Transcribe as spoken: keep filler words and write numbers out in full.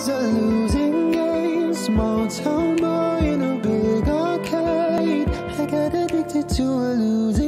always a losing game. Small town boy in a big arcade. I got addicted to a losing